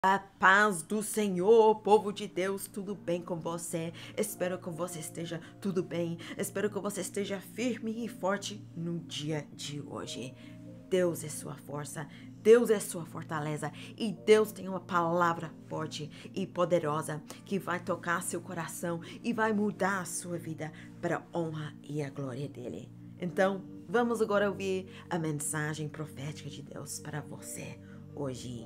A paz do Senhor, povo de Deus, tudo bem com você? Espero que você esteja tudo bem. Espero que você esteja firme e forte no dia de hoje. Deus é sua força, Deus é sua fortaleza e Deus tem uma palavra forte e poderosa que vai tocar seu coração e vai mudar a sua vida para a honra e a glória dele. Então, vamos agora ouvir a mensagem profética de Deus para você hoje.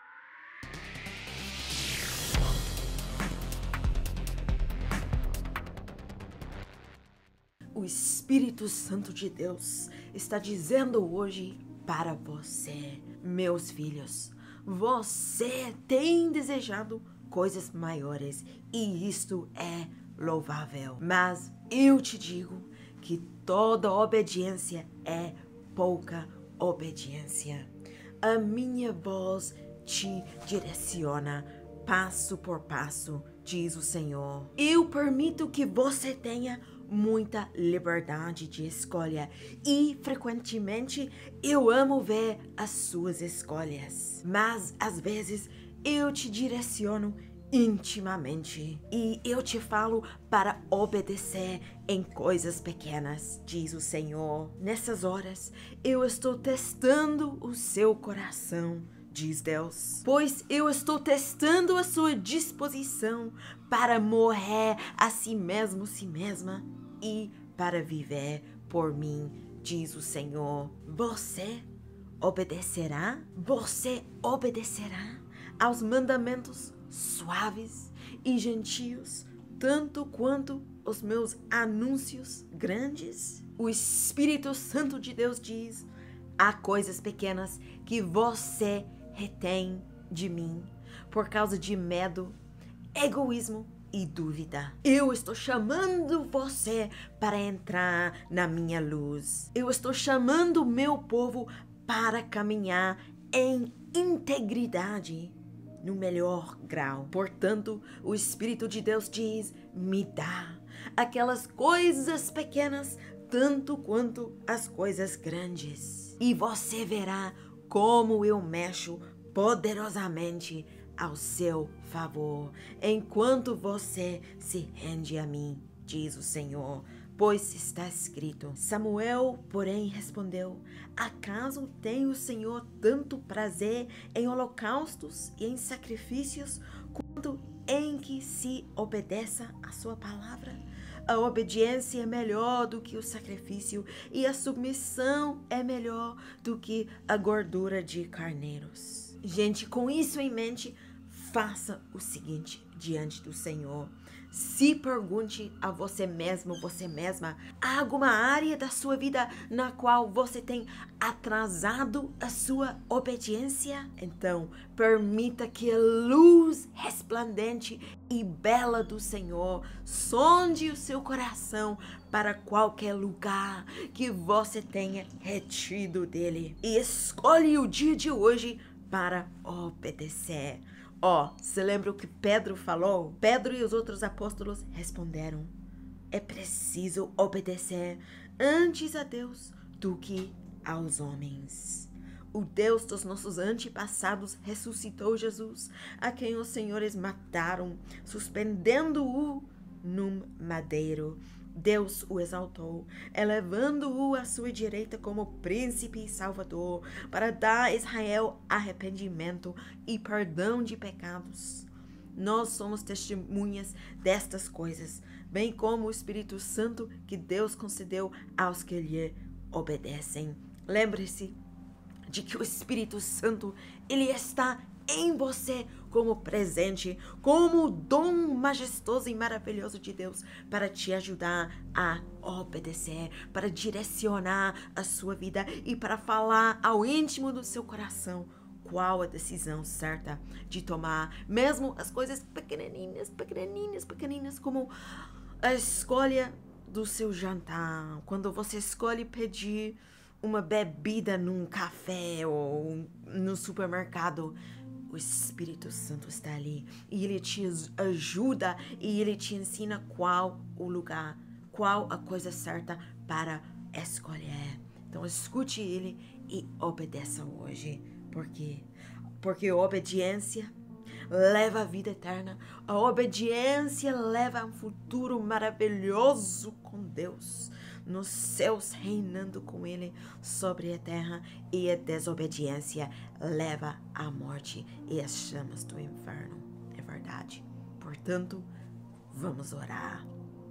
O Espírito Santo de Deus está dizendo hoje para você, meus filhos, você tem desejado coisas maiores e isto é louvável. Mas eu te digo que toda obediência é pouca obediência. A minha voz te direciona passo por passo, diz o Senhor. Eu permito que você tenha muita liberdade de escolha e frequentemente eu amo ver as suas escolhas, mas às vezes eu te direciono intimamente e eu te falo para obedecer em coisas pequenas, diz o Senhor. Nessas horas eu estou testando o seu coração, diz Deus, pois eu estou testando a sua disposição para morrer a si mesmo, si mesma, e para viver por mim, diz o Senhor. Você obedecerá? Você obedecerá aos mandamentos suaves e gentios, tanto quanto os meus anúncios grandes? O Espírito Santo de Deus diz: há coisas pequenas que você retém de mim por causa de medo, egoísmo e dúvida. Eu estou chamando você para entrar na minha luz. Eu estou chamando o meu povo para caminhar em integridade no melhor grau. Portanto, o Espírito de Deus diz: me dá aquelas coisas pequenas tanto quanto as coisas grandes. E você verá como eu mexo poderosamente ao seu favor, enquanto você se rende a mim, diz o Senhor. Pois está escrito. Samuel, porém, respondeu: acaso tem o Senhor tanto prazer em holocaustos e em sacrifícios, quanto em que se obedeça a sua palavra? A obediência é melhor do que o sacrifício, e a submissão é melhor do que a gordura de carneiros. Gente, com isso em mente, faça o seguinte diante do Senhor. Se pergunte a você mesmo, você mesma, há alguma área da sua vida na qual você tem atrasado a sua obediência? Então, permita que a luz resplandente e bela do Senhor sonde o seu coração para qualquer lugar que você tenha retido dele. E escolhe o dia de hoje para obedecer. Você lembra o que Pedro falou? Pedro e os outros apóstolos responderam: é preciso obedecer antes a Deus do que aos homens. O Deus dos nossos antepassados ressuscitou Jesus, a quem os senhores mataram, suspendendo-o num madeiro. Deus o exaltou, elevando-o à sua direita como príncipe e salvador, para dar a Israel arrependimento e perdão de pecados. Nós somos testemunhas destas coisas, bem como o Espírito Santo que Deus concedeu aos que lhe obedecem. Lembre-se de que o Espírito Santo, ele está em você como presente, como dom majestoso e maravilhoso de Deus para te ajudar a obedecer, para direcionar a sua vida e para falar ao íntimo do seu coração qual a decisão certa de tomar, mesmo as coisas pequenininhas, como a escolha do seu jantar, quando você escolhe pedir uma bebida num café ou no supermercado. O Espírito Santo está ali e ele te ajuda e ele te ensina qual o lugar, qual a coisa certa para escolher. Então escute ele e obedeça hoje. Por quê? Porque obediência leva à vida eterna. A obediência leva a um futuro maravilhoso com Deus, nos céus, reinando com Ele sobre a terra. E a desobediência leva à morte e às chamas do inferno. É verdade. Portanto, vamos orar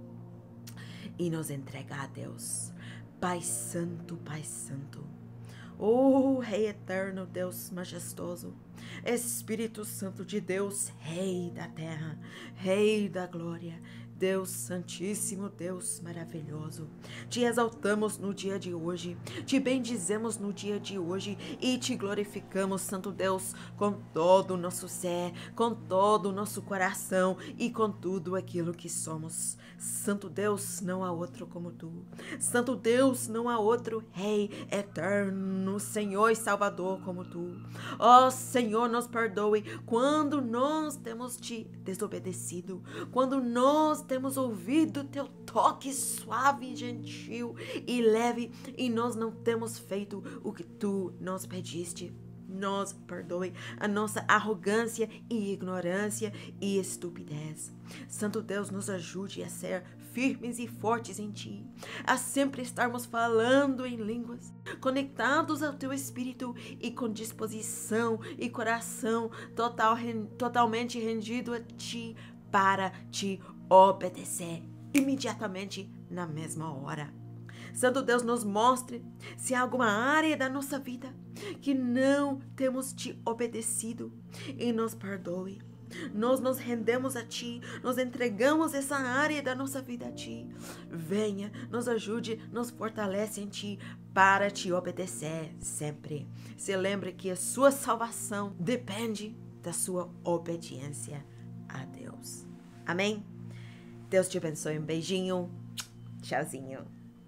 e nos entregar a Deus. Pai Santo, Pai Santo. Oh, Rei eterno, Deus majestoso, Espírito Santo de Deus, Rei da terra, Rei da glória, Deus santíssimo, Deus maravilhoso, te exaltamos no dia de hoje, te bendizemos no dia de hoje e te glorificamos, Santo Deus, com todo o nosso ser, com todo o nosso coração e com tudo aquilo que somos. Santo Deus, não há outro como tu. Santo Deus, não há outro Rei eterno, Senhor e Salvador como tu. Ó Senhor, nos perdoe quando nós temos te desobedecido, quando nós temos ouvido teu toque suave, gentil e leve e nós não temos feito o que tu nos pediste. Nos perdoe a nossa arrogância e ignorância e estupidez. Santo Deus, nos ajude a ser firmes e fortes em Ti, a sempre estarmos falando em línguas, conectados ao Teu Espírito e com disposição e coração totalmente rendido a Ti para Te obedecer imediatamente na mesma hora. Santo Deus, nos mostre se há alguma área da nossa vida que não temos te obedecido e nos perdoe. Nós nos rendemos a Ti, nos entregamos essa área da nossa vida a Ti. Venha, nos ajude, nos fortalece em Ti para Te obedecer sempre. Se lembre que a sua salvação depende da sua obediência a Deus. Amém? Deus te abençoe. Um beijinho. Tchauzinho.